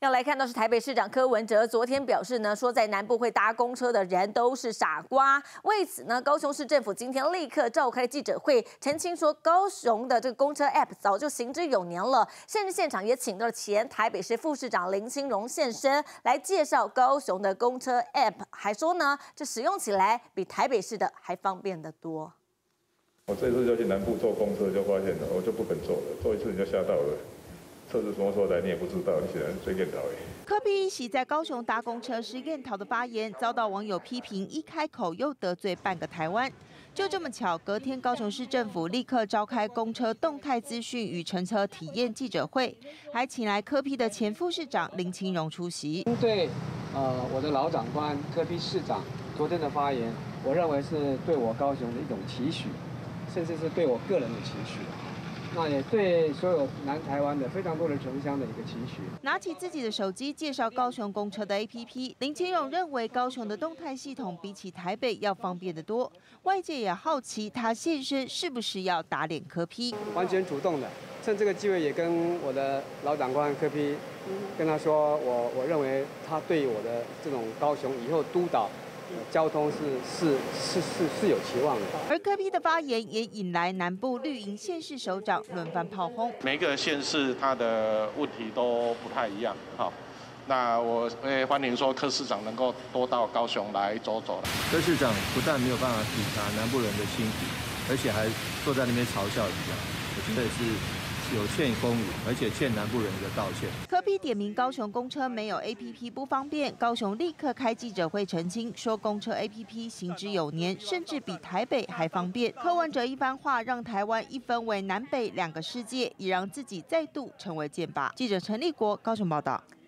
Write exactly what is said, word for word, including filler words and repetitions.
要来看到是台北市长柯文哲昨天表示呢，说在南部会搭公车的人都是傻瓜。为此呢，高雄市政府今天立刻召开记者会，澄清说高雄的这个公车 App 早就行之有年了，甚至现场也请到了前台北市副市长林清荣现身来介绍高雄的公车 App， 还说呢，这使用起来比台北市的还方便得多。 我这次就去南部坐公车，就发现了，我就不肯坐了，坐一次你就吓到了。测试什么时候来你也不知道，你显然最念叨诶。 柯 P 一喜在高雄搭公车是验讨的发言，遭到网友批评，一开口又得罪半个台湾。就这么巧，隔天高雄市政府立刻召开公车动态资讯与乘车体验记者会，还请来柯 P 的前副市长林清荣出席。 针对呃我的老长官柯 P 市长昨天的发言，我认为是对我高雄的一种期许，甚至是对我个人的期许。 那也对所有南台湾的非常多的城乡的一个期许。 拿起自己的手机介绍高雄公车的 A P P， 林清荣认为高雄的动态系统比起台北要方便得多。外界也好奇他现身是不是要打脸柯 P？ 完全主动的，趁这个机会也跟我的老长官柯 P 跟他说，我我认为他对我的这种高雄以后督导。 交通是是是是是有期望的， 而柯 P 的发言也引来南部绿营县市首长轮番炮轰。 每个县市它的问题都不太一样，好，那我也欢迎说柯市长能够多到高雄来走走。 柯市长不但没有办法体察南部人的心情，而且还坐在那边嘲笑人家，我觉得是。 有欠公允，而且欠南部人一个道歉。 柯 P 点名高雄公车没有 A P P 不方便，高雄立刻开记者会澄清，说公车 A P P 行之有年，甚至比台北还方便。柯文哲一番话，让台湾一分为南北两个世界，也让自己再度成为箭靶。记者陈立国高雄报道。